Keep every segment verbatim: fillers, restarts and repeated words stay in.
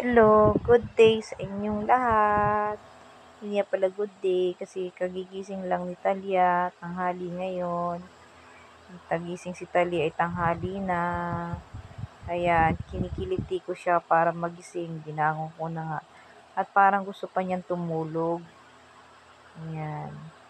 Hello, good day sa inyong lahat. Hindi nga pala good day kasi kagigising lang ni Talia, tanghali ngayon. Tagising si Talia ay tanghali na. Ayan, kinikiliti ko siya para magising, binangon ko na nga. At parang gusto pa niyang tumulog. Ayan,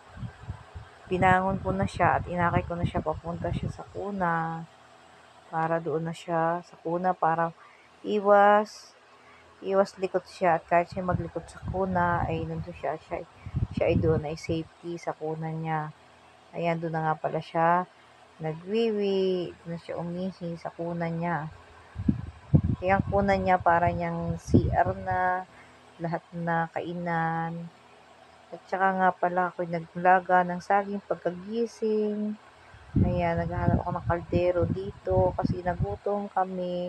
binangon ko na siya at inakay ko na siya papunta siya sa kuna. Para doon na siya sa kuna para iwas iwas likot siya at kahit siya maglikot sa kuna ay nandun siya siya siya ay doon ay safety sa kuna niya. Ayan, doon na nga pala siya nagwiwi, doon na siya umihi sa kuna niya. Kaya ang kuna niya para niyang C R na, lahat na kainan. At saka nga pala ako naglaga ng saging pagkagising. Ayan, naghahanap ako ng kaldero dito kasi nagutom kami.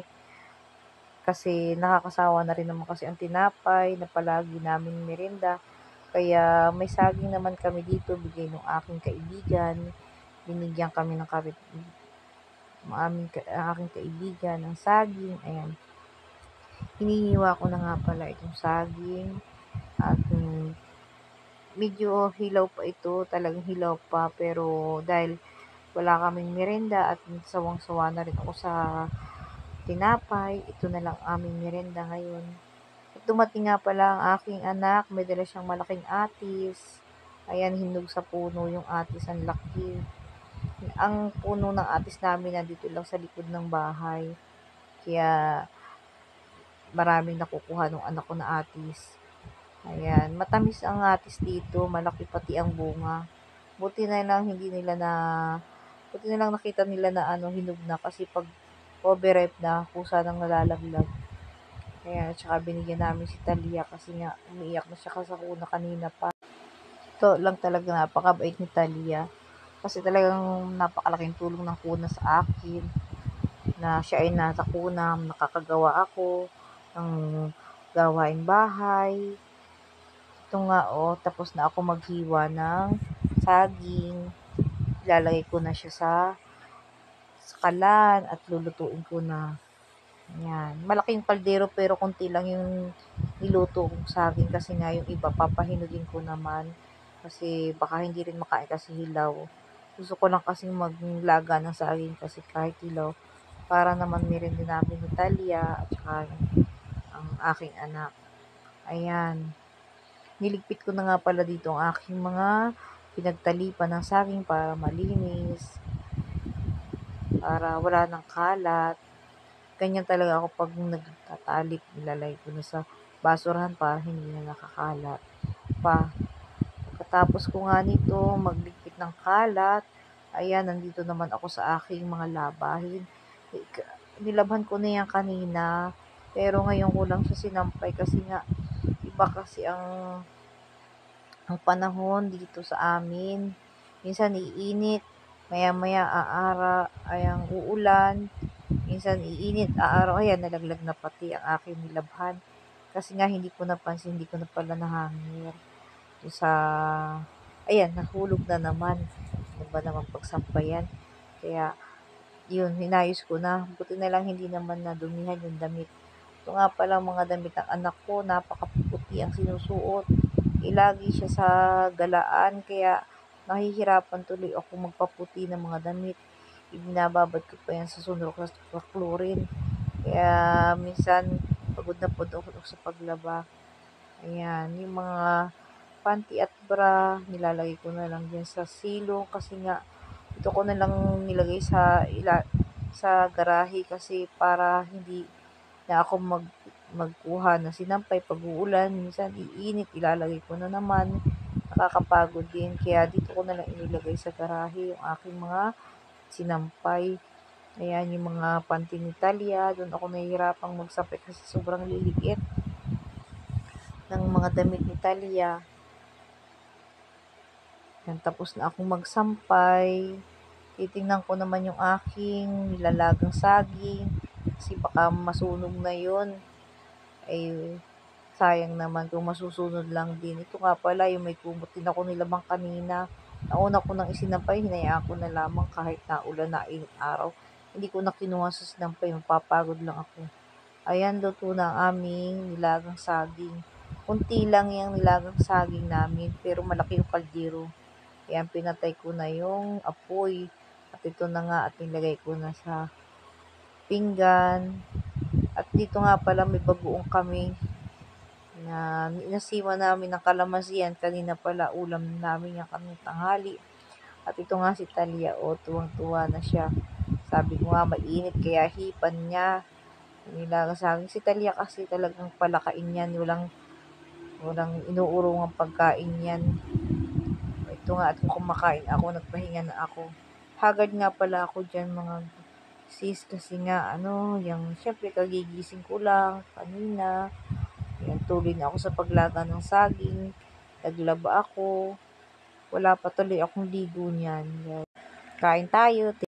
Kasi nakakasawa na rin naman kasi ang tinapay na palagi naming merienda. Kaya may saging naman kami dito, bigay ng aking kaibigan. Binigyan kami ng kapit ng aming ang aking kaibigan ng saging. Ayan. Hinihiwa ko na nga pala itong saging. At um, medyo hilaw pa ito, talagang hilaw pa. Pero dahil wala kaming merienda at sawang-sawa na rin ako sa tinapay, ito na lang aming merienda ngayon. At dumating nga pala ang aking anak, may dala siyang malaking atis. Ayan, hinog sa puno yung atis, ang laki. Ang puno ng atis namin nandito lang sa likod ng bahay. Kaya maraming nakukuha ng anak ko na atis. Ayan, matamis ang atis dito, malaki pati ang bunga. Buti na lang hindi nila na buti na lang nakita nila na ano hinog na kasi pag overripe na, kusa nang nalalaglag. Kaya tsaka binigyan namin si Talia kasi nga umiiyak na siya sa kuna kanina pa. Ito lang talaga napakabait ni Talia. Kasi talagang napakalaking tulong ng kuna sa akin. Na siya ay nasa kuna, nakakagawa ako ng gawaing bahay. Ito nga oh, tapos na ako maghiwa ng saging. Ilalagay ko na siya sa sakalan at lulutuin ko na. Yan. Malaking kaldero pero konti lang yung niluto kong saging kasi nga yung iba papahinugin ko naman. Kasi baka hindi rin makain kasi hilaw. Gusto ko lang kasing maglaga ng saging kasi kahit hilaw. Para naman meron din namin ni Talia at saka ang aking anak. Ayan. Niligpit ko na nga pala dito ang aking mga pinagtalipan ng saging para malinis. Para wala ng kalat. Ganyan talaga ako pag nagtatalik, nilalagay ko na sa basurahan para hindi na nakakalat pa. Pagkatapos ko nga nito magligpit ng kalat, ayan, nandito naman ako sa aking mga labahin. Nilabhan ko na yan kanina, pero ngayon ko lang siya sinampay kasi nga, iba kasi ang, ang panahon dito sa amin. Minsan iinit, maya-maya aara, ayang uulan, minsan iinit, aaraw, ayan, nalaglag na pati ang aking nilabhan. Kasi nga hindi ko napansin, hindi ko na pala nahangir. Sa, ayan, nahulog na naman. Ano ba naman pagsampayan? Kaya, yun, hinayos ko na. Buti na lang hindi naman nadumihan yung damit. Ito nga pala mga damit ng anak ko, napakaputi ang sinusuot. Ilagi siya sa galaan, kaya nahihirapan tuloy ako magpaputi ng mga damit. Ibinababad ko pa yan sa sunrok sa chlorine. Kaya minsan pagod na pagod ako sa paglaba. Ayan, yung mga panty at bra, nilalagay ko na lang din sa silong kasi nga ito ko na lang nilagay sa ila sa garahe kasi para hindi na ako mag magkuha ng sinampay pag uulan. Minsan iinit, ilalagay ko na naman. Nakakapagod din. Kaya dito ko na lang inilagay sa garahe yung aking mga sinampay. Ayan, yung mga panty ni Talia. Doon ako nahihirapang magsampay kasi sobrang liliit ng mga damit ni Talia. Yan, tapos na akong magsampay. Titingnan ko naman yung aking nilalagang saging. Kasi baka masunog na yun. Ay, sayang naman kung masusunod lang din. Ito nga pala, yung may kumot din ako nilabang kanina. Nauna ko nang isinampay, hinayaan ko na lamang kahit na ulan na init araw. Hindi ko na kinuha sa sinampay, mapapagod lang ako. Ayan, luto na ang aming nilagang saging. Kunti lang yung nilagang saging namin, pero malaki yung kaldero. Ayan, pinatay ko na yung apoy. At ito na nga at nilagay ko na sa pinggan. At dito nga pala may bagoong kami na inasiwa namin ng kalamansi yan. Kanina pala ulam namin yung kanina tanghali. At ito nga si Talia, o tuwang-tuwa na siya. Sabi ko nga mainit kaya hipan niya. Nilagang saging. Si Talia kasi talagang palakain yan. Walang, walang inuurong ang pagkain yan. Ito nga at kung kumakain ako, nagpahinga na ako. Hagad nga pala ako dyan mga sis kasi nga ano, yung syempre kagigising ko lang kanina. Yan, tuloy na ako sa paglaga ng saging. Naglaba ako. Wala pa tuloy akong ligo niyan. Yan. Kain tayo.